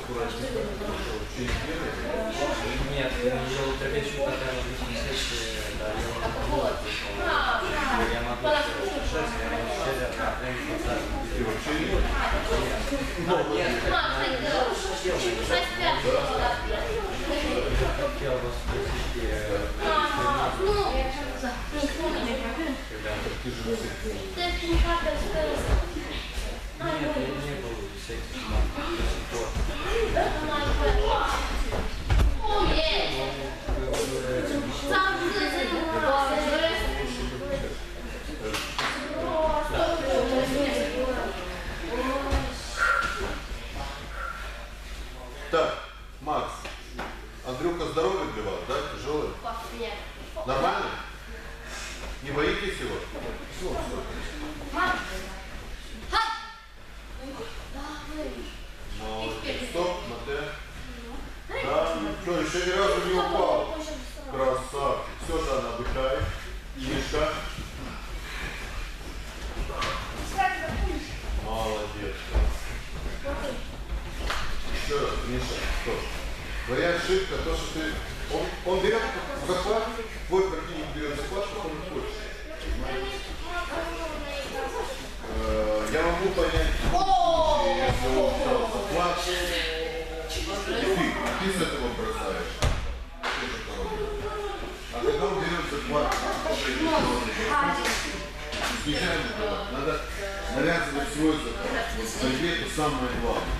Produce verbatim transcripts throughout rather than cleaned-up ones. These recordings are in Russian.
Нет, я делал трапецию, когда на обычном сессии, да, я могу я могу шесть, я могу шесть, а прям Ты вообще не хотел вас спросить, нет, я не был в сексе до сих пор. Так, Макс, Андрюха здоровый для вас, да? Тяжелый? Нормально? Не боитесь его? Молодец. Стоп, Матэ. Да, ну что, еще ни разу не упал. Красавчик. Все, Жанна, отдыхай. Мишка. Молодец. Еще раз, Миша, стоп. Вариант ошибка, то, что ты... Он, он берет захват, твой противник берет захват, как он хочет. Э, я могу понять, если он взял захват, и ты, ты с этого бросаешь. А когда он берет захват, нельзя не делать. Надо навязывать свой захват. Вот в борьбе это самое главное.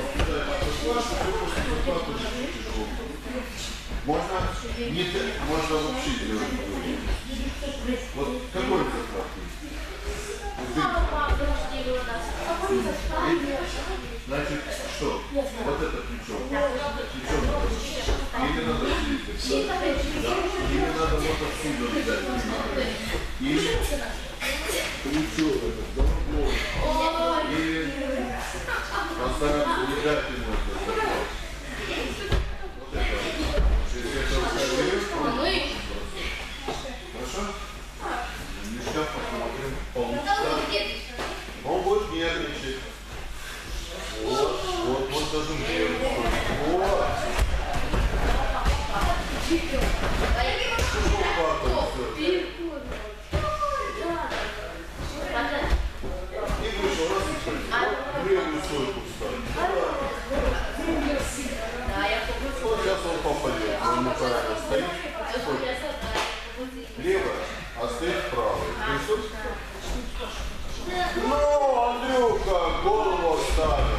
Можно не можно вообще делать. Вот какой захват? Значит, что? Вот это плечо. Плечо надо. Или надо двигаться. Да? Или надо вот отсюда взять. Или плечо это, да? Или постараться не дать ему это захват. Вот это. Если это рукавируешь, хорошо? Мешка посмотрим, получится. Он будет нервничать. Вот, вот, вот даже нервничать. Вот. И вышел раз и пойдет. Древнюю стойку встать. Вот сейчас он попадет. Он неправильно стоит. Левая, а стоит правой. Присутствует? Ну, Андрюха, голову оставил.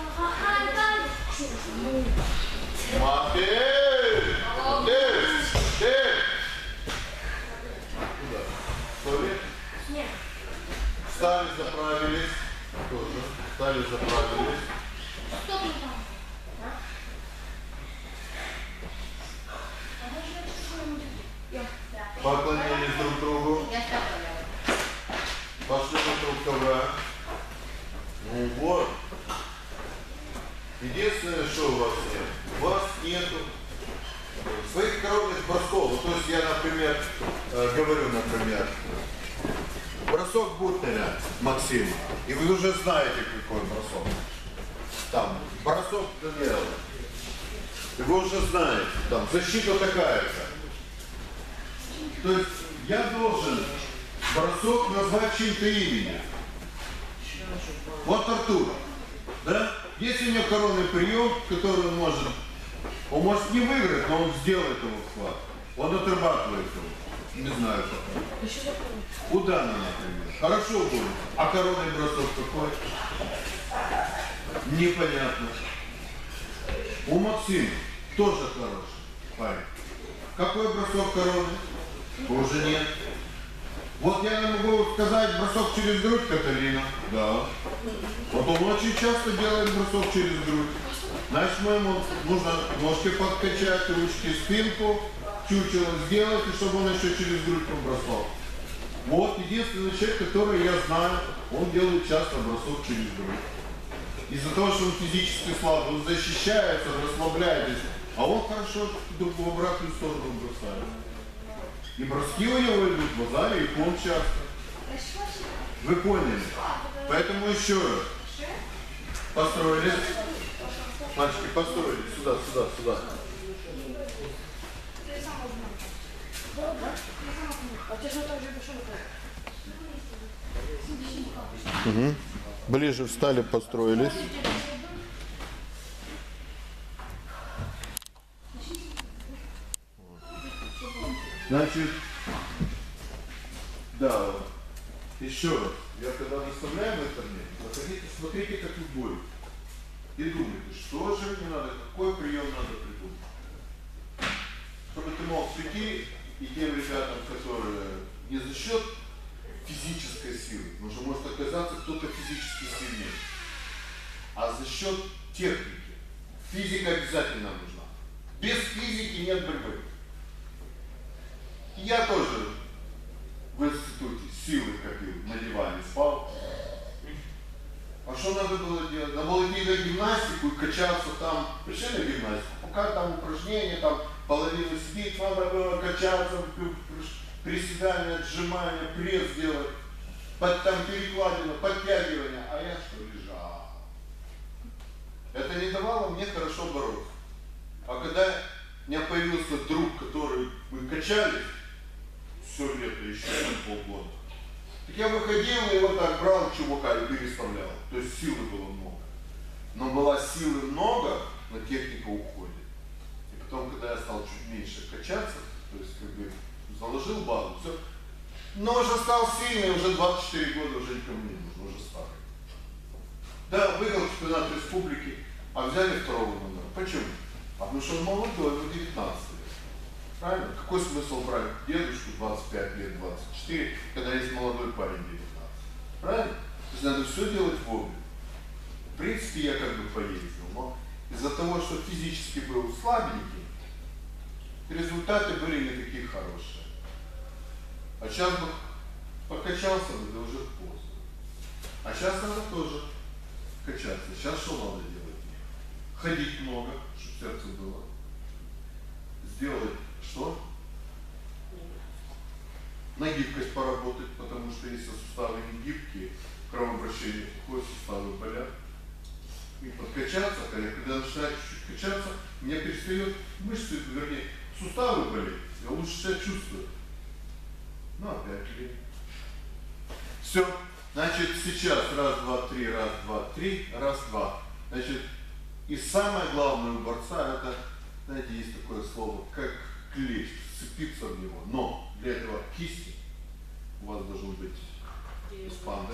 Матвей! Матвей! Матвей! Куда? Сто лет? Нет. Встали, заправились. Тоже. Встали, заправились. Что там? Поклонились друг другу. Пошли вокруг ковра. Ну вот. Единственное, что у вас нет. У вас нету своих коронных бросков. Вот, то есть я, например, э, говорю, например, бросок Бутнеля Максима. И вы уже знаете, какой бросок. Там, бросок Даниэла. И вы уже знаете, там, защита такая-то. То есть я должен бросок назвать чьим-то именем. Вот Артур. Да? Есть у него коронный прием, который он может, он может не выиграть, но он сделает его вклад. Он отрабатывает его. Не знаю пока. Удана, например. Хорошо будет. А коронный бросок какой? Непонятно. У Максима тоже хороший парень. Какой бросок короны? Тоже нет. Вот я могу сказать бросок через грудь, Каталина. Да. Вот он очень часто делает бросок через грудь. Значит, мы ему нужно ножки подкачать, ручки, спинку, чучело сделать, и чтобы он еще через грудь побросал. Вот единственный человек, который я знаю, он делает часто бросок через грудь. Из-за того, что он физически слабый, он защищается, расслабляется, а он хорошо в обратную сторону бросает. И броски у него идут в базаре, и он часто. Вы поняли? Поэтому еще раз. Построились. Мальчики, построились. Сюда, сюда, сюда. Угу. Ближе встали, построились. Значит, да, еще раз. Я когда выставляю в интернете, заходите, смотрите, как вы будете. И думайте, что же мне надо, какой прием надо придумать. Чтобы ты мог прийти и тем ребятам, которые не за счет физической силы, потому что может оказаться кто-то физически сильнее, а за счет техники. Физика обязательно нужна. Без физики нет борьбы. Я тоже в институте силы копил, на диване спал. А что надо было делать? Надо было идти на гимнастику и качаться там. Пришли на гимнастику, пока там упражнения, там половину сидеть, надо было качаться, приседания, отжимания, пресс делать, под, там перекладину, подтягивания. А я что, лежал. Это не давало мне хорошо бороться. А когда у меня появился друг, который мы качались, все лето, еще полгода. Так я выходил и вот так брал чувака и переставлял. То есть силы было много. Но была силы много, но техника уходит. И потом, когда я стал чуть меньше качаться, то есть как бы заложил базу, все. Но уже стал сильный, уже двадцать четыре года уже никому не нужно, уже старый. Да, выиграл чемпионат республики, а взяли второго номера. Почему? А потому что он молодой, ему девятнадцать лет. Правильно? Какой смысл брать дедушку двадцать пять лет, двадцать четыре, когда есть молодой парень девятнадцать? Правильно? То есть надо все делать вовремя. В принципе, я как бы поездил, но из-за того, что физически был слабенький, результаты были не такие хорошие. А сейчас бы покачался бы, да уже поздно. А сейчас надо тоже качаться. Сейчас что надо делать? Ходить много, чтобы сердце было. Сделать что? На гибкость поработать, потому что если суставы не гибкие, кровообращение плохое, суставы болят. И подкачаться, когда начинает чуть-чуть качаться, у меня перестает мышцы, вернее, суставы болеть, я лучше себя чувствую. Ну опять ли. Все. Значит, сейчас раз, два, три, раз, два, три, раз, два. Значит, и самое главное у борца, это, знаете, есть такое слово, как клещ, сцепиться в него. Но для этого кисти у вас должен быть эспандер.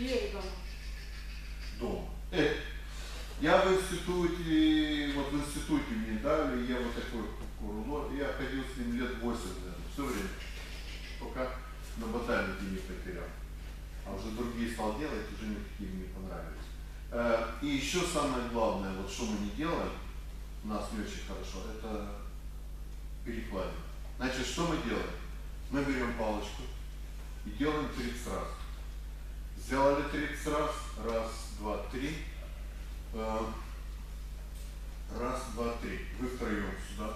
Дома. Э, я в институте, вот в институте мне дали, я вот такой курулор, я ходил с ним лет восемь, наверное, все время, пока на ботанике не потерял. А уже другие стал делать, уже никакие мне понравились. Э, и еще самое главное, вот что мы не делаем, у нас не очень хорошо, это перекладина. Значит, что мы делаем? Мы берем палочку и делаем тридцать раз. Сделали тридцать раз, раз, два, три. Э, раз, два, три. Вы втроем сюда.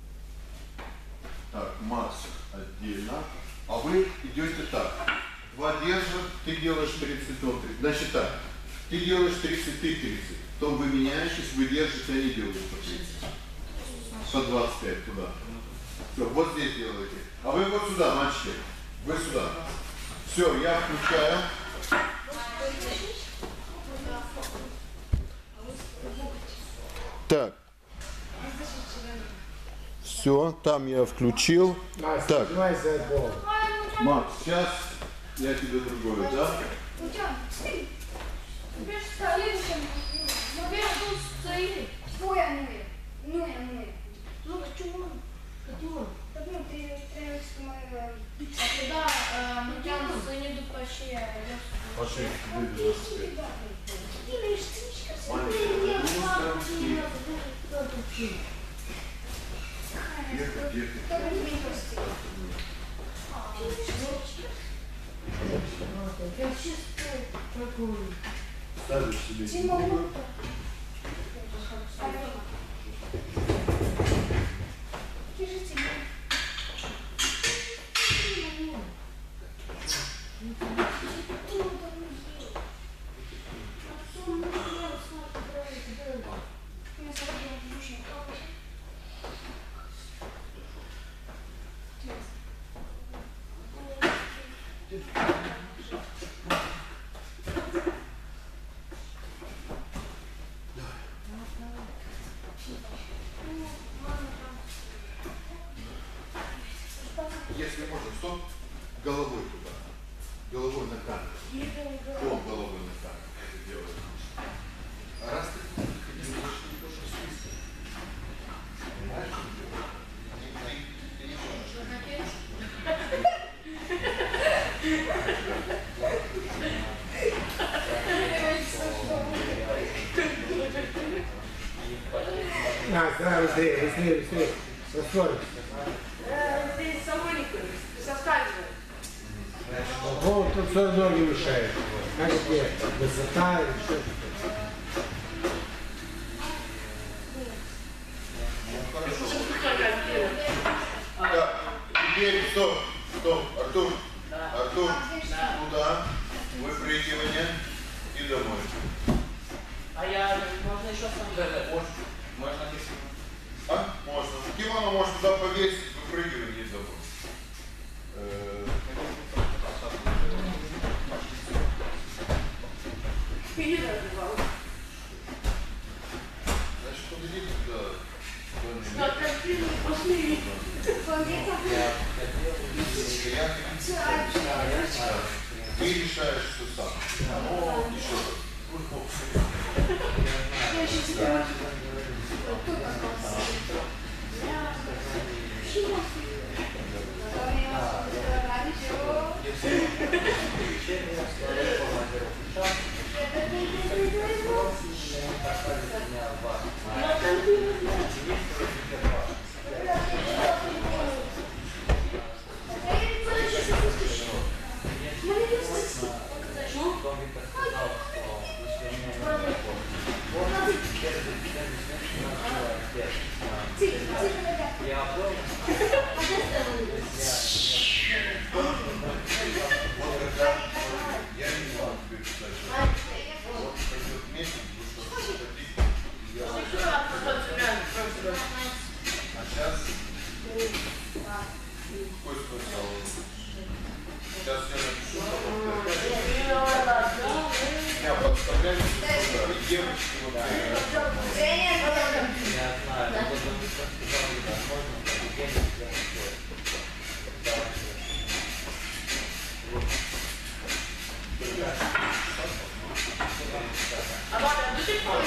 Так, Макс отдельно. А вы идете так. Два держат, ты делаешь тридцать, он тридцать. Значит так, ты делаешь тридцать, ты тридцать. Потом вы меняетесь, вы держите, они делают по тридцать. По двадцать пять туда. Все, вот здесь делаете. А вы вот сюда, мальчики. Вы сюда. Все, я включаю. Так. Все, там я включил. Так. Макс, сейчас я тебе другое, да? Пошли, ставишь себе немного. Если можно, стоп, головой туда. Головой на камеру. О, головой на камеру. Это делаем. А раз ты не можешь не то, что список. Понимаешь, что делать? Ты не можешь. А, да, быстрее, быстрее, быстрее. Расходимся. Ты самоликом, соскальзывай. Вот тут все равно не мешает. Как тебе высота или что-то. Так, теперь стоп, стоп, Артур, Артур, туда, выпрыгивание и домой. А я, можно еще сам можно, можно писать. А? Можно. Кимоно можно туда повесить, выпрыгивание и домой. Значит, подойдите туда. Ты решаешь, что сам. О, еще раз. Сейчас я напишу, я подставляю сюда, и девочки вот Я знаю, но вот он сказал, да, можно, я не знаю, А бабя, ты что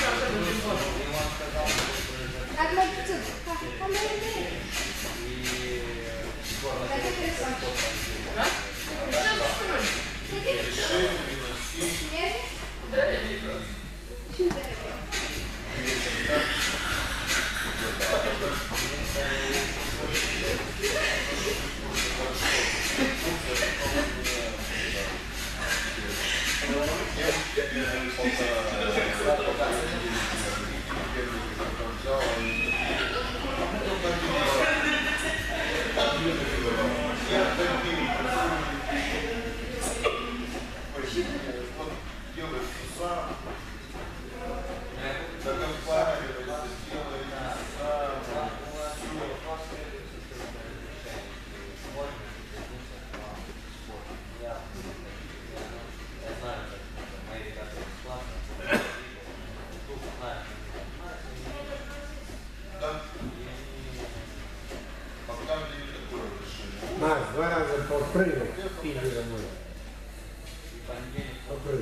Макс, два раза попрыгай, иди за мной. Попрыгай.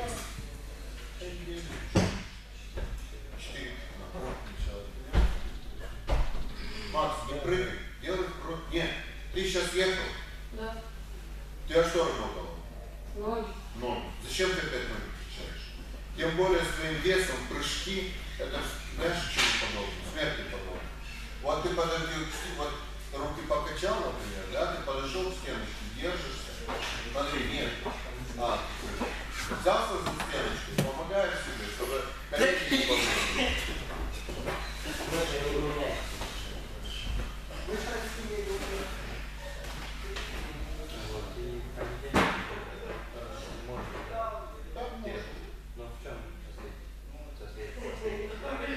Макс, не прыгай, делай крок. Нет, ты сейчас ехал. Да. Ты а что работал? Ноги. Ноги. Зачем ты опять ноги включаешь? Тем более своим весом прыжки, это знаешь, чему подобно? Смерти подобно. Вот ты подойди, вот руки покачал, например, да, ты подошел к стеночке, держишься. Смотри, нет. А, взялся за стеночку, помогаешь себе, чтобы колени не помогли. Но в чем?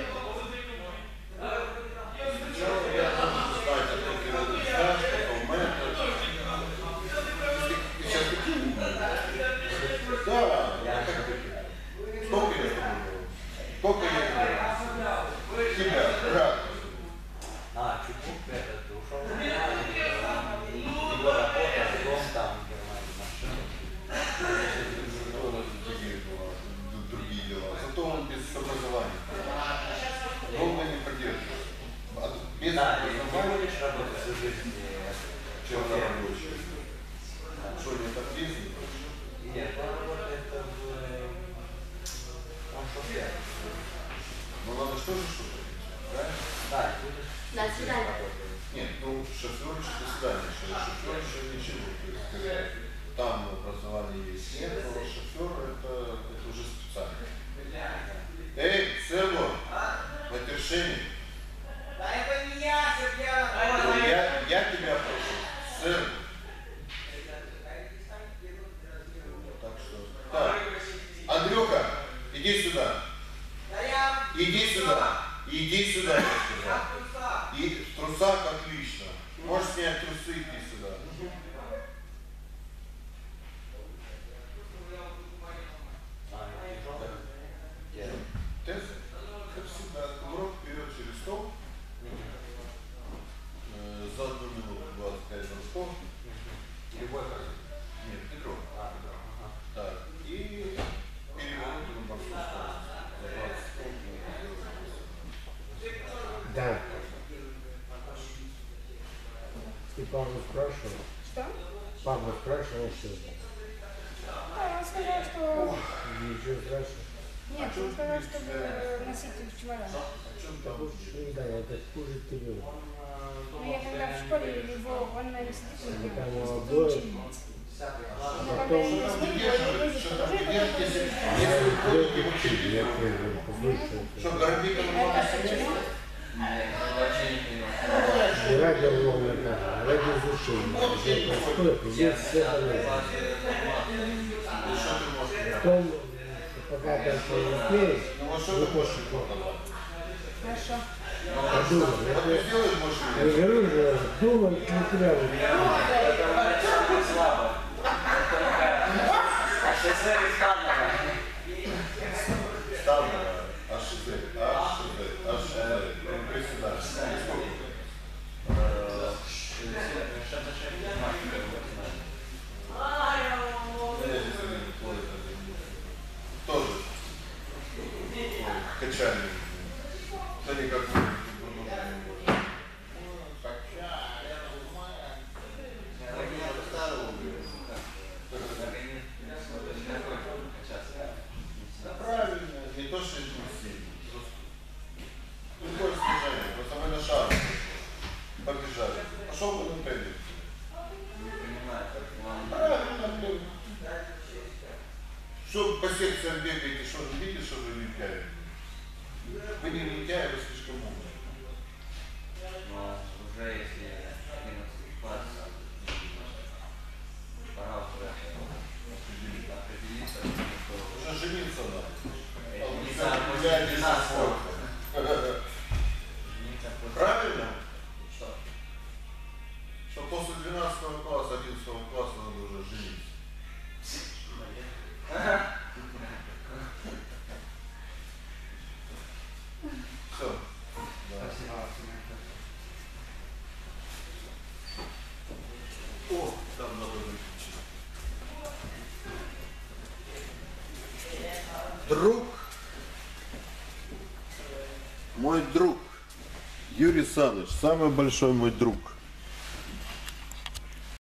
Да, и не будешь работать всю жизнь. чернорабочий. Что, не так ездит? Нет, он работает в... Он шофер. Ну надо что же что-то, правильно? Да, будешь... До свидания. Нет, ну шофер еще до свидания, шофер еще ничего. То есть, там образование есть. Нет, но шофер это, это уже специально. Эй, Село, матершине. Дай поменяться, я... Я, я тебя прошу, Село. Так что, так, Андрюха, иди сюда. Иди сюда. Иди сюда, я сказал. И в трусах отлично. Можешь снять трусы, иди сюда. Тезы, как всегда, урок вперед через стол. Э, за одну минуту двадцать пять за стол. Любой как? Нет, Петров. А, Петров, ага. Так, и переворот на морскую сторону. Да. Ты Павла спрашивал? Что? Павла спрашивал, что это? А, он сказал, что... Ничего страшного. Нет, он сказал, чтобы носить в чемодан. Да, это хуже тебя. Но я когда в школе его, он, наверное, сидит у Там него, молодой. но когда я его смотрю, он ездит по дороге, потом ездит. Я учитель, я первый, послушаю. Что, горбика много? Это почему? Вообще не понимаю. Радио волна, радиоизлучение. Сколько? Есть все полезно. Потом, пока ты успеешь, выпущу фото. Хорошо. Подумай. А ты сделаешь Я машину? говорю же, думай, не тебя Это слабо. А шофер из Канада. Ставлю. АШЗ, АШЗ, АШЗ. Приседай. Тоже. Качальник. Да никак не. Правильно, не то, что интенсивно. Другое снижение, просто мы на шаг побежали. Пошел бы на пять. Не понимаю, как вам... Правильно, блин. Что по секциям бегаете, что вы видите, что вы лентяи? Вы не лентяи, вы слишком умные. Но уже если одиннадцатый класс, пора уже определиться, что... Уже жениться надо. Не знаю, после двенадцатого. Правильно? Что? Что после двенадцатого класса, одиннадцатого класса надо уже жениться. Все. Да. О, там надо выключить. Друг, мой друг, Юрий Саныч, самый большой мой друг.